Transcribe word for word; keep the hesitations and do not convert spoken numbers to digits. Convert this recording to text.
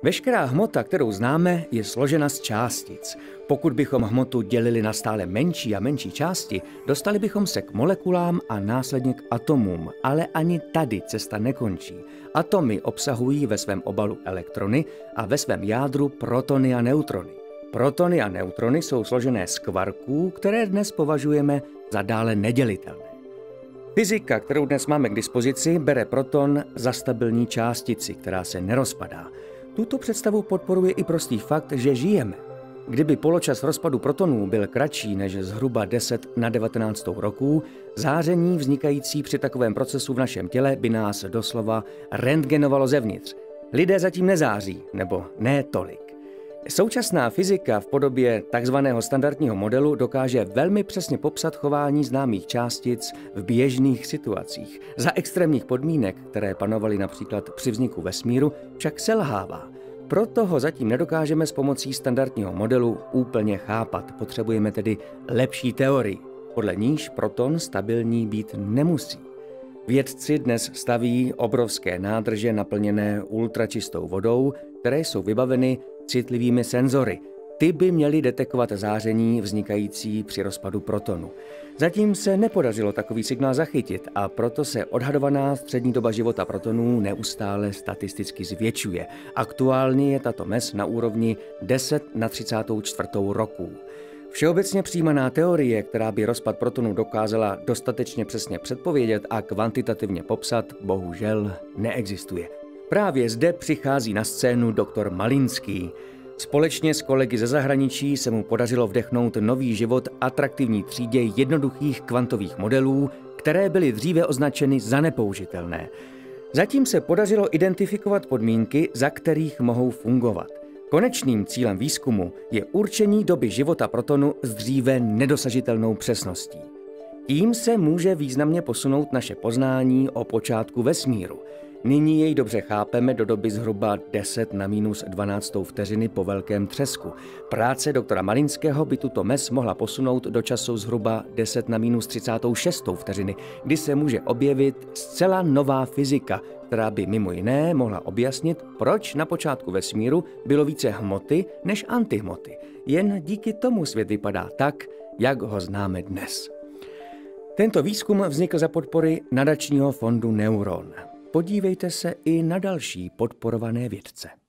Veškerá hmota, kterou známe, je složena z částic. Pokud bychom hmotu dělili na stále menší a menší části, dostali bychom se k molekulám a následně k atomům, ale ani tady cesta nekončí. Atomy obsahují ve svém obalu elektrony a ve svém jádru protony a neutrony. Protony a neutrony jsou složené z kvarků, které dnes považujeme za dále nedělitelné. Fyzika, kterou dnes máme k dispozici, bere proton za stabilní částici, která se nerozpadá. Tuto představu podporuje i prostý fakt, že žijeme. Kdyby poločas rozpadu protonů byl kratší než zhruba deset na devatenáct roků, záření vznikající při takovém procesu v našem těle by nás doslova rentgenovalo zevnitř. Lidé zatím nezáří, nebo ne tolik. Současná fyzika v podobě takzvaného standardního modelu dokáže velmi přesně popsat chování známých částic v běžných situacích. Za extrémních podmínek, které panovaly například při vzniku vesmíru, však selhává. Proto ho zatím nedokážeme s pomocí standardního modelu úplně chápat. Potřebujeme tedy lepší teorii, podle níž proton stabilní být nemusí. Vědci dnes staví obrovské nádrže naplněné ultračistou vodou, které jsou vybaveny citlivými senzory. Ty by měly detekovat záření vznikající při rozpadu protonu. Zatím se nepodařilo takový signál zachytit a proto se odhadovaná střední doba života protonů neustále statisticky zvětšuje. Aktuálně je tato mez na úrovni deset na třicet čtyři roků. Všeobecně přijímaná teorie, která by rozpad protonů dokázala dostatečně přesně předpovědět a kvantitativně popsat, bohužel neexistuje. Právě zde přichází na scénu doktor Malinský. Společně s kolegy ze zahraničí se mu podařilo vdechnout nový život atraktivní třídě jednoduchých kvantových modelů, které byly dříve označeny za nepoužitelné. Zatím se podařilo identifikovat podmínky, za kterých mohou fungovat. Konečným cílem výzkumu je určení doby života protonu s dříve nedosažitelnou přesností. Tím se může významně posunout naše poznání o počátku vesmíru. Nyní jej dobře chápeme do doby zhruba deset na minus dvanáct vteřiny po velkém třesku. Práce doktora Malinského by tuto mez mohla posunout do času zhruba deset na minus třicet šest vteřiny, kdy se může objevit zcela nová fyzika, která by mimo jiné mohla objasnit, proč na počátku vesmíru bylo více hmoty než antihmoty. Jen díky tomu svět vypadá tak, jak ho známe dnes. Tento výzkum vznikl za podpory nadačního fondu Neuron. Podívejte se i na další podporované vědce.